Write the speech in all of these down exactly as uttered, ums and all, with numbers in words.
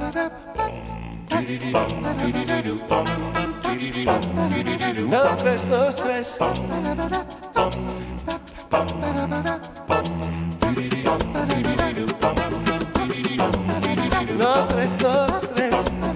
No stres, no stres. No stres, no stres.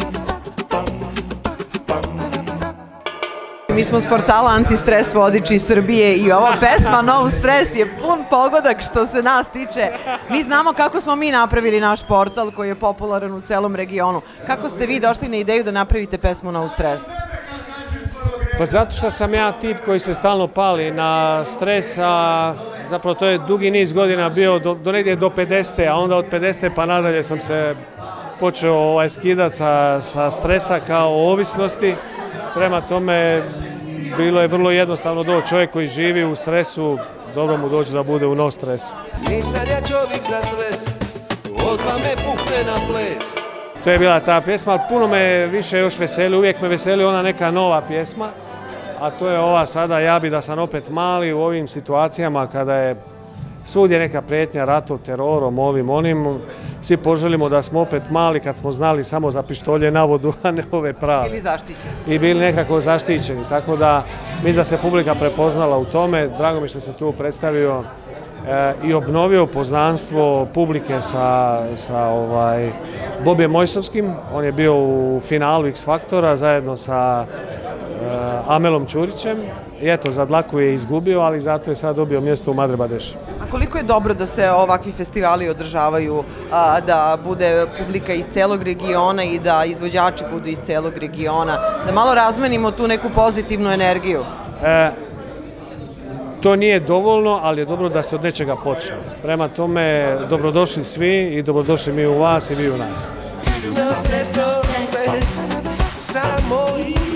Mi smo s portala Antistres vodiči Srbije i ova pesma No stres je pun pogodak što se nas tiče. Mi znamo kako smo mi napravili naš portal koji je popularan u celom regionu. Kako ste vi došli na ideju da napravite pesmu No stres? Pa zato što sam ja tip koji se stalno pali na stres, a zapravo to je dugi niz godina bio do, do negdje do pedesete, a onda od pedesete pa nadalje sam se počeo ovaj, skidati sa, sa stresa kao ovisnosti. Prema tome, bilo je vrlo jednostavno doći. Čovjek koji živi u stresu, dobro mu doći da bude u no stresu. Nisam ja čovjek za stres, odmah me pukne na ples. To je bila ta pjesma, ali puno me više još veseli, uvijek me veseli ona neka nova pjesma, a to je ova sada Ja bi da sam opet mali u ovim situacijama kada je svugdje neka prijetnja ratom, terorom, ovim, onim. Svi poželimo da smo opet mali kad smo znali samo za pištolje na vodu, a ne ove prave. Bili zaštićeni. I bili nekako zaštićeni, tako da mislim da se publika prepoznala u tome. Drago mi što se tu predstavio e, i obnovio poznanstvo publike sa, sa ovaj, Bobijem Mojsovskim. On je bio u finalu X Faktora zajedno sa e, Amelom Ćurićem. I eto, za dlaku je izgubio, ali zato je sad dobio mjesto u Madre Badeši. A koliko je dobro da se ovakvi festivali održavaju, a, da bude publika iz celog regiona i da izvođači budu iz celog regiona, da malo razmenimo tu neku pozitivnu energiju? E, to nije dovoljno, ali je dobro da se od nečega počne. Prema tome, dobrodošli svi i dobrodošli mi u vas i vi u nas. No stres, no stres, samo